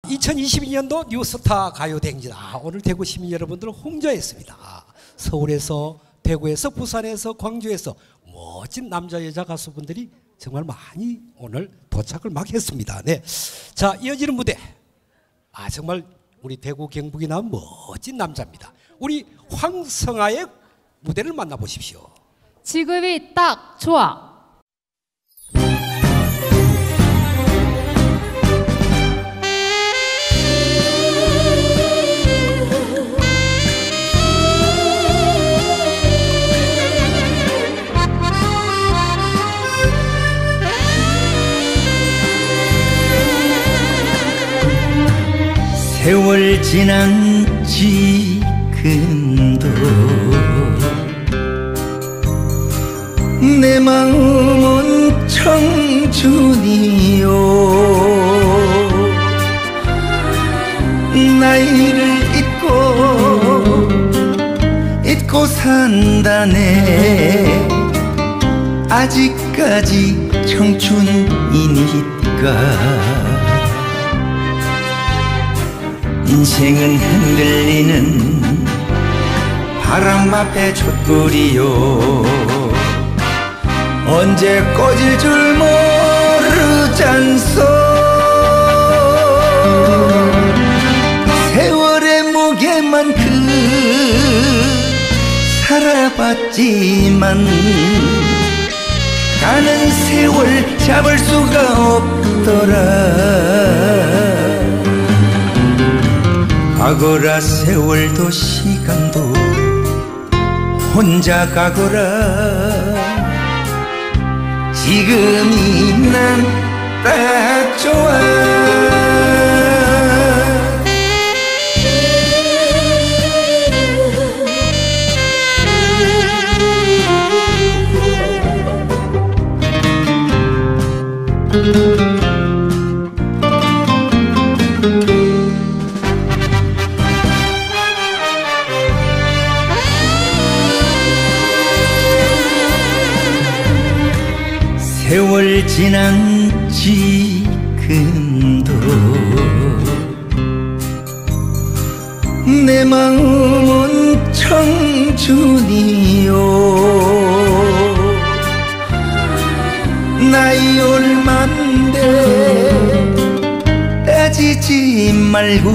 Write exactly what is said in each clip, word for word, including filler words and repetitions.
이천이십이 년도 뉴스타 가요대행진. 아, 오늘 대구 시민 여러분들 홍조했습니다. 서울에서, 대구에서, 부산에서, 광주에서 멋진 남자 여자 가수분들이 정말 많이 오늘 도착을 막 했습니다. 네. 자, 이어지는 무대. 아, 정말 우리 대구 경북이 나온 멋진 남자입니다. 우리 황성아의 무대를 만나보십시오. 지금이 딱 좋아. 세월 지난 지금도 내 마음은 청춘이요. 나이를 잊고 잊고 산다네. 아직까지 청춘이니까. 인생은 흔들리는 바람 앞에 촛불이요. 언제 꺼질 줄 모르잖소. 세월의 무게만큼 살아봤지만 가는 세월 잡을 수가 없더라. 가거라 세월도 시간도 혼자 가거라. 지금이 난 딱 좋아. 세월 지난 지금도 내 마음은 청춘이요. 나이 얼만데 따지지 말고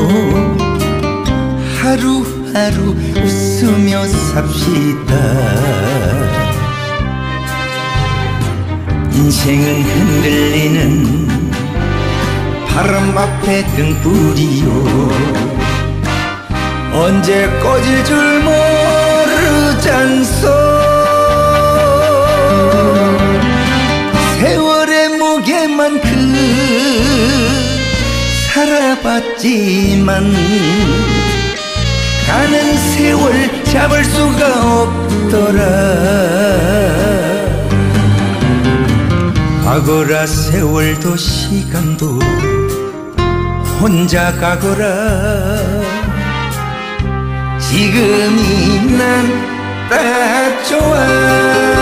하루하루 웃으며 삽시다. 인생은 흔들리는 바람 앞에 등불이요. 언제 꺼질 줄 모르잖소. 세월의 무게만큼 살아봤지만 가는 세월 잡을 수가 없더라. 가거라 세월도 시간도 혼자 가거라. 지금이 난 딱 좋아.